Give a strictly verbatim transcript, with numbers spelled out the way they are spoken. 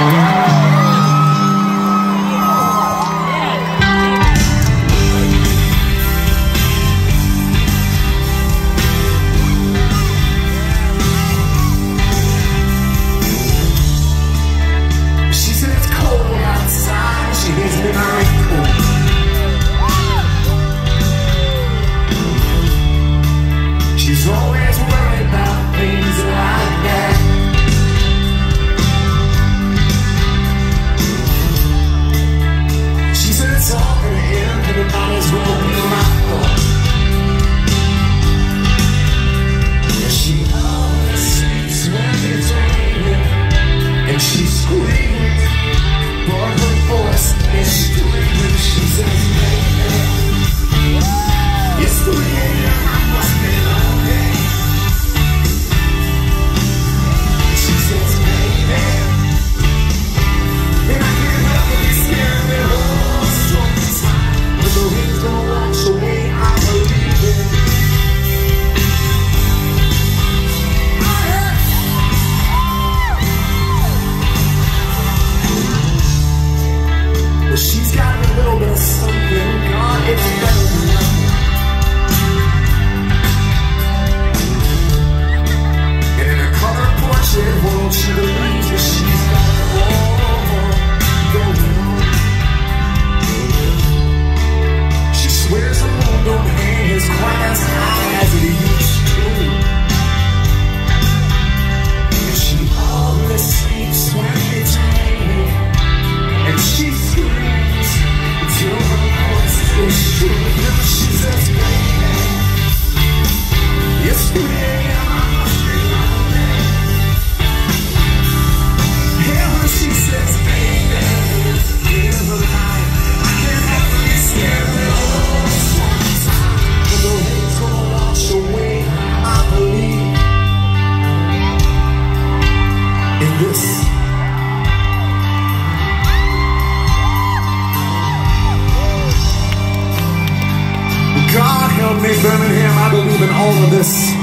She's always worried about things like that. She said it's all gonna end and it might as well be my fault. Yeah, she always sleeps when it's raining, and she screams, but her voice is screaming. She says, baby, it's three a m I must be lonely. She says, baby, and I can't help but be scared of it all sometimes. But the wind's gonna wash away, I believe it. Well, she's got a little bit of something, God, it's better than nothing. World, she believes that she's got it all going on. She swears the moon don't hang as quite as high as it used to. And she always sleeps when it's raining, and she screams until her voice is true. Never she says, baby, it's three a m She says, baby, live a life. I can't help but be scared of it all sometimes. But the rain's gonna wash away, I believe in this. God help me, Birmingham, I believe in all of this.